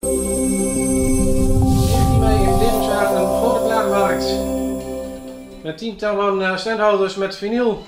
19 mei in Dedemsvaart een grote platenmarkt. Met tientallen standhouders met vinyl.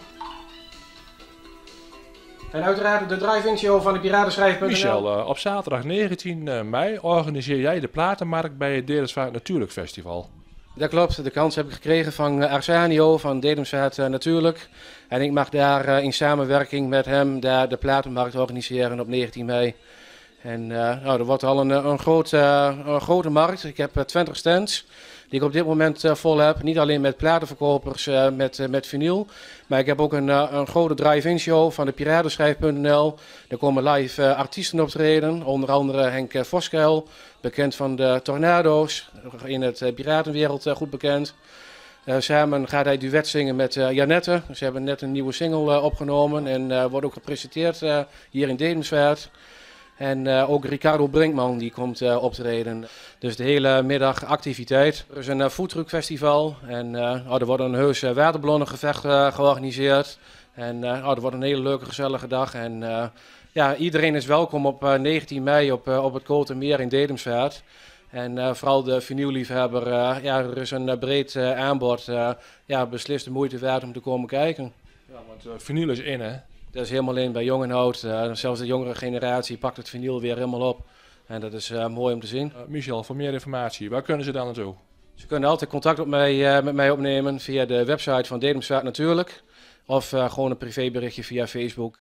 En uiteraard de drive-in show van de Piratenschrijf.nl. Michel, op zaterdag 19 mei organiseer jij de platenmarkt bij het Dedemsvaart Natuurlijk Festival. Dat klopt, de kans heb ik gekregen van Arsanio van Dedemsvaart Natuurlijk. En ik mag daar in samenwerking met hem daar de platenmarkt organiseren op 19 mei. En er wordt al een grote markt. Ik heb 20 stands die ik op dit moment vol heb. Niet alleen met platenverkopers met vinyl. Maar ik heb ook een grote drive-in show van de Piratenschrijf.nl. Er komen live artiesten optreden. Onder andere Henk Voskuil, bekend van de Tornado's. In het piratenwereld goed bekend. Samen gaat hij duet zingen met Janette. Ze hebben net een nieuwe single opgenomen. En wordt ook gepresenteerd hier in Dedemsvaart. En ook Ricardo Brinkman die komt optreden. Dus de hele middag activiteit. Er is een foodtruckfestival en er wordt een heus waterballonnengevecht georganiseerd. En er wordt een hele leuke gezellige dag. En iedereen is welkom op 19 mei op het Kotermeer in Dedemsvaart. En vooral de vinylliefhebber, er is een breed aanbod. Beslist de moeite waard om te komen kijken. Ja, want vinyl is in, hè? Dat is helemaal in bij jong en oud. Zelfs de jongere generatie pakt het vinyl weer helemaal op. En dat is mooi om te zien. Michel, voor meer informatie, waar kunnen ze dan naartoe? Ze kunnen altijd contact met mij opnemen via de website van Dedemsvaart Natuurlijk. Of gewoon een privéberichtje via Facebook.